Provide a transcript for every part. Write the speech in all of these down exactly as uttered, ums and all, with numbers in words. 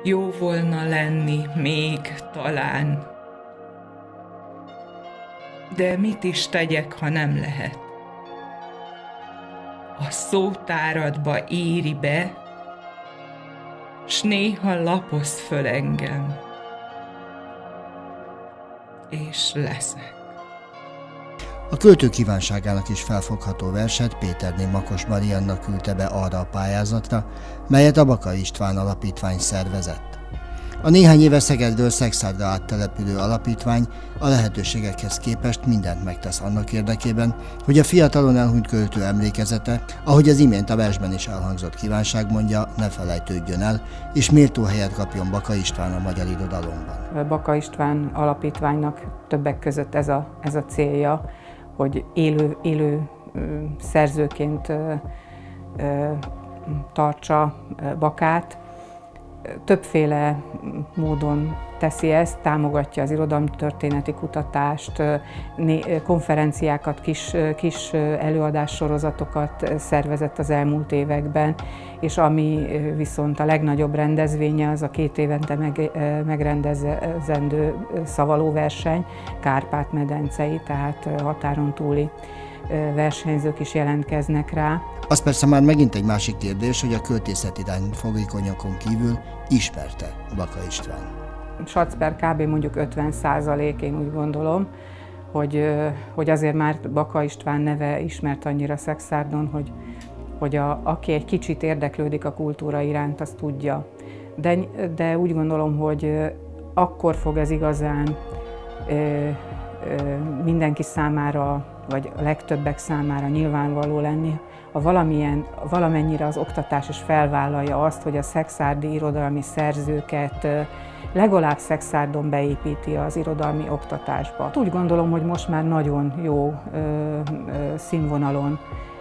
Jó volna lenni még talán, de mit is tegyek, ha nem lehet? A szótáradba íri be, s néha lapoz föl engem, és leszek. A költő kívánságának is felfogható verset Péterné Makos Marianna küldte be arra a pályázatra, melyet a Baka István Alapítvány szervezett. A néhány éve Szegedről Szexárdra áttelepülő alapítvány a lehetőségekhez képest mindent megtesz annak érdekében, hogy a fiatalon elhunyt költő emlékezete, ahogy az imént a versben is elhangzott kívánság mondja, ne felejtődjön el, és méltó helyet kapjon Baka István a magyar irodalomban. Baka István Alapítványnak többek között ez a, ez a célja, hogy élő, élő szerzőként tartsa Bakát. Többféle módon teszi ezt, támogatja az irodalomtörténeti kutatást, konferenciákat, kis, kis előadássorozatokat szervezett az elmúlt években, és ami viszont a legnagyobb rendezvénye, az a két évente meg, megrendezendő szavalóverseny, Kárpát-medencei, tehát határon túli versenyzők is jelentkeznek rá. Az persze már megint egy másik kérdés, hogy a költészetirány fogékonyokon kívül ismerte Baka István. Sacper kb. Mondjuk ötven százalék, én úgy gondolom, hogy, hogy azért már Baka István neve ismert annyira Szexárdon, hogy, hogy a, aki egy kicsit érdeklődik a kultúra iránt, azt tudja. De, de úgy gondolom, hogy akkor fog ez igazán ö, ö, mindenki számára, vagy a legtöbbek számára nyilvánvaló lenni, ha valamilyen, valamennyire az oktatás is felvállalja azt, hogy a szexárdi irodalmi szerzőket legalább Szexárdon beépíti az irodalmi oktatásba. Úgy gondolom, hogy most már nagyon jó ö, ö, színvonalon,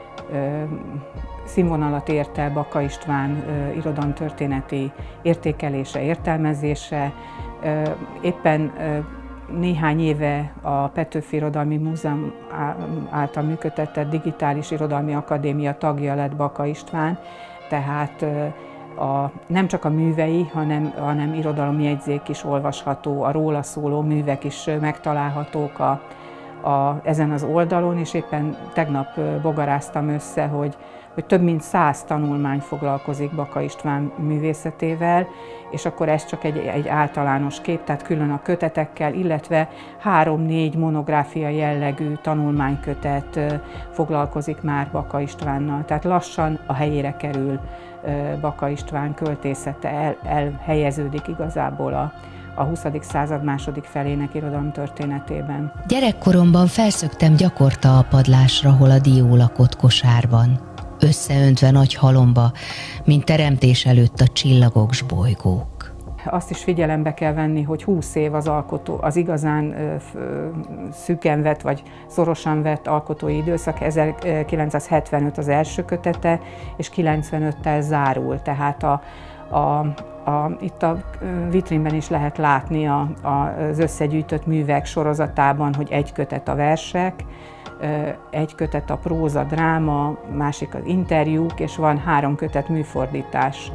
ö, színvonalat ért el Baka István ö, irodalomtörténeti értékelése, értelmezése. Ö, éppen ö, néhány éve a Petőfi Irodalmi Múzeum által működtetett Digitális Irodalmi Akadémia tagja lett Baka István, tehát a, nem csak a művei, hanem, hanem irodalomjegyzék is olvasható, a róla szóló művek is megtalálhatók a, a, ezen az oldalon, és éppen tegnap bogaráztam össze, hogy hogy több mint száz tanulmány foglalkozik Baka István művészetével, és akkor ez csak egy, egy általános kép, tehát külön a kötetekkel, illetve három-négy monográfia jellegű tanulmánykötet foglalkozik már Baka Istvánnal. Tehát lassan a helyére kerül Baka István költészete, el, elhelyeződik igazából a, a huszadik század második felének irodalomtörténetében. Gyerekkoromban felszöktem gyakorta a padlásra, hol a dió lakott kosárban, összeöntve nagy halomba, mint teremtés előtt a csillagok s bolygók. Azt is figyelembe kell venni, hogy húsz év az alkotó, az igazán szűken vett, vagy szorosan vett alkotói időszak, ezerkilencszázhetvenöt az első kötete, és kilencvenöttel zárul, tehát a, a, a, itt a vitrínben is lehet látni a, a, az összegyűjtött művek sorozatában, hogy egy kötet a versek, egy kötet a próza, dráma, másik az interjúk, és van három kötet műfordítás,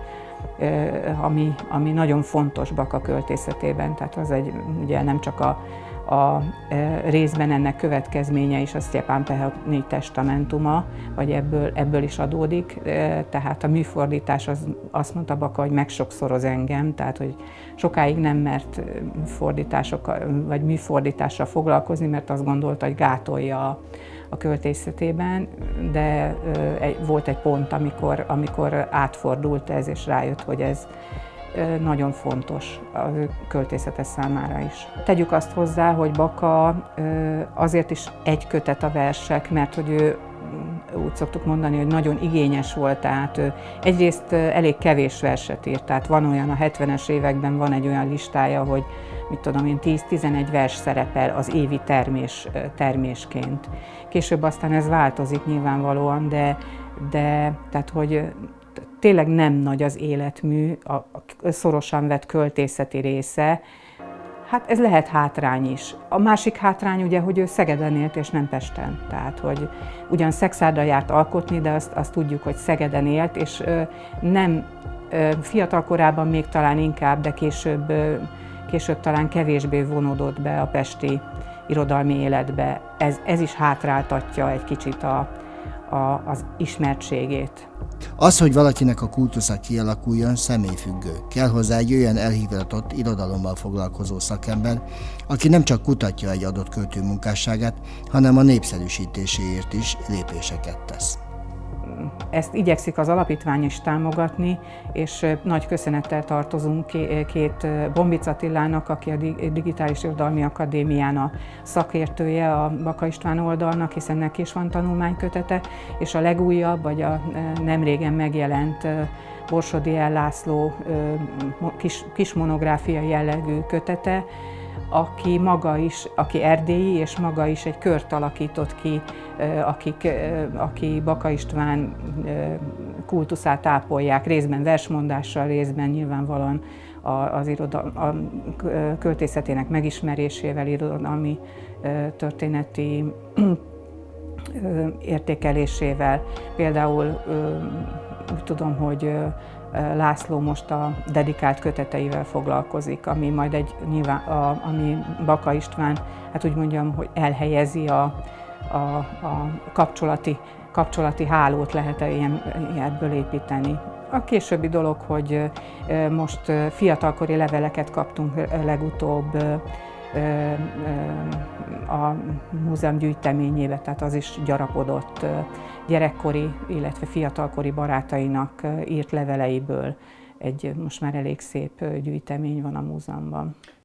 ami, ami nagyon fontos Baka költészetében. Tehát az egy, ugye nem csak a, a részben ennek következménye is a Sztyepan Pehotny testamentuma, vagy ebből, ebből is adódik. Tehát a műfordítás az, azt mondta Baka, hogy megsokszoroz engem, tehát hogy sokáig nem mert fordításokkal, vagy műfordítással foglalkozni, mert azt gondolta, hogy gátolja a, a költészetében, de egy, volt egy pont, amikor, amikor átfordult ez, és rájött, hogy ez nagyon fontos az ő költészete számára is. Tegyük azt hozzá, hogy Baka azért is egy kötet a versek, mert hogy ő, úgy szoktuk mondani, hogy nagyon igényes volt, tehát ő egyrészt elég kevés verset írt, tehát van olyan, a hetvenes években van egy olyan listája, hogy mit tudom én, tíz-tizenegy vers szerepel az évi termés, termésként. Később aztán ez változik nyilvánvalóan, de, de tehát hogy tényleg nem nagy az életmű, a szorosan vett költészeti része. Hát ez lehet hátrány is. A másik hátrány ugye, hogy ő Szegeden élt és nem Pesten. Tehát, hogy ugyan Szexárdra járt alkotni, de azt, azt tudjuk, hogy Szegeden élt, és nem Fiatal korában még talán inkább, de később, később talán kevésbé vonódott be a pesti irodalmi életbe. Ez, ez is hátráltatja egy kicsit a, a, az ismertségét. Az, hogy valakinek a kultusza kialakuljon, személyfüggő. Kell hozzá egy olyan elhivatott irodalommal foglalkozó szakember, aki nem csak kutatja egy adott költő munkásságát, hanem a népszerűsítéséért is lépéseket tesz. Ezt igyekszik az alapítvány is támogatni, és nagy köszönettel tartozunk két Bombic Attilának, aki a Digitális Irodalmi Akadémián a szakértője a Baka István oldalnak, hiszen neki is van tanulmánykötete, és a legújabb, vagy a nemrégen megjelent Borsodi L. László kis, kis monográfia jellegű kötete, aki maga is, aki erdélyi, és maga is egy kört alakított ki, akik, aki Baka István kultuszát ápolják, részben versmondással, részben nyilvánvalóan az irodal, a költészetének megismerésével, irodalmi történeti értékelésével. Például úgy tudom, hogy László most a dedikált köteteivel foglalkozik, ami majd egy nyilván, a, ami Baka István, hát úgy mondjam, hogy elhelyezi a, a, a kapcsolati, kapcsolati hálót, lehet ilyen, ebből építeni. A későbbi dolog, hogy most fiatalkori leveleket kaptunk legutóbb a múzeum gyűjteményébe, tehát az is gyarapodott gyerekkori, illetve fiatalkori barátainak írt leveleiből. Egy most már elég szép gyűjtemény van a múzeumban.